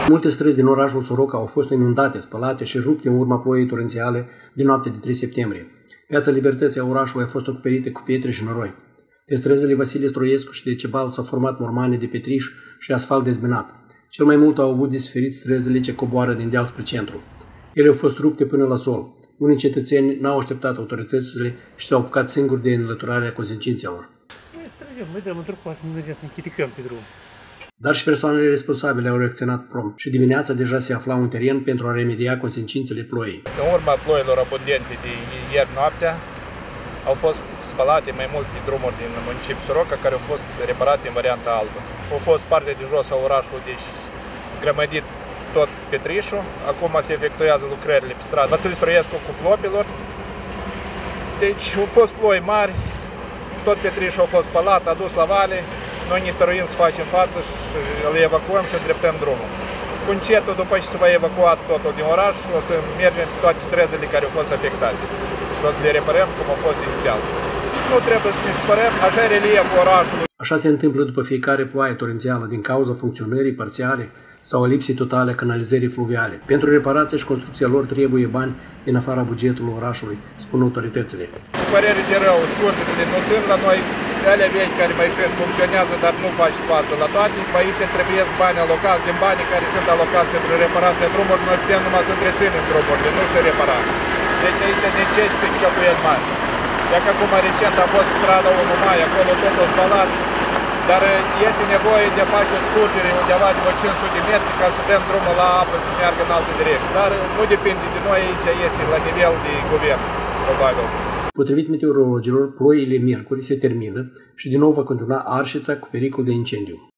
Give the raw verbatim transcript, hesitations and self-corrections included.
Multe străzi din orașul Soroca au fost inundate, spălate și rupte în urma ploii torențiale din noaptea de trei septembrie. Piața Libertății a orașului a fost acoperită cu pietre și noroi. Pe străzile Vasile Stroiescu și Decebal s-au format mormane de petriș și asfalt dezbinat. Cel mai mult au avut de suferit străzile ce coboară din deal spre centru. Ele au fost rupte până la sol. Unii cetățeni n-au așteptat autoritățile și s-au apucat singuri de înlăturarea consecințelor. Noi străgem, noi dăm într-o coasă, nu mergem să ne criticăm pe drum. Dar și persoanele responsabile au reacționat prompt și dimineața deja se afla un teren pentru a remedia consecințele ploii. În urma ploilor abundente de ieri noaptea, au fost spălate mai multe drumuri din municipiul Soroca care au fost reparate în varianta albă. Au fost partea de jos a orașului, deci grămădit tot petrișul. Acum se efectuează lucrările pe stradă Vasile Stroiescu cu Plopilor. Deci au fost ploi mari, tot petrișul a fost spălat, adus la vale. Noi ne stăruim să facem față și îl evacuăm și îndreptăm drumul. Cu încetul, după ce se va evacua totul din oraș, o să mergem pe toate străzile care au fost afectate. Și o să le reparăm cum a fost inițial. Nu trebuie să ne spărăm, așa e relieful orașului. Așa se întâmplă după fiecare ploaie torențială din cauza funcționării parțiale sau a lipsii totale a canalizării fluviale. Pentru reparația și construcția lor trebuie bani din afara bugetului orașului, spun autoritățile. Cu părere de rău, scurgerile nu sunt la noi, alea vechi care mai sunt, funcționează, dar nu faci față la toate. Pe aici trebuie bani alocați, din banii care sunt alocați pentru reparația drumurilor, noi putem numai să întreținem drumurile, nu și repara. Deci aici necesită cheltuieli mari. Dacă acum recent a fost strada unu mai, acolo totul spălat, dar este nevoie de a face o scurgere undeva de cinci sute de metri ca să dăm drumul la apă să meargă în altă direcție. Dar nu depinde de noi, aici este la nivel de guvern, probabil. Potrivit meteorologilor, ploile miercuri se termină și din nou va continua Arșița cu pericol de incendiu.